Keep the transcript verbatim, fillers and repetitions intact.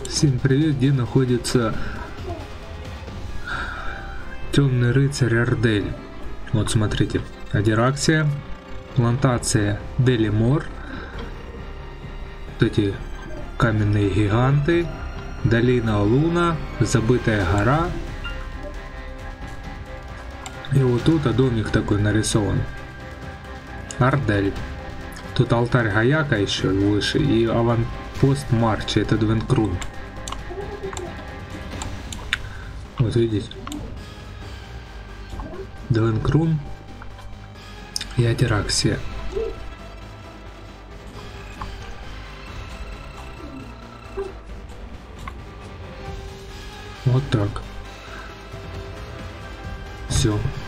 Всем привет, где находится Темный рыцарь Ардель. Вот смотрите, Адираксия, плантация Делимор, вот эти каменные гиганты, долина Луна, забытая гора. И вот тут а домик такой нарисован. Ардель. Тут алтарь Гаяка еще выше и аванпост Марча, это Двенкрун. Вот видите. Двенкрун и Адираксия. Вот так. Все.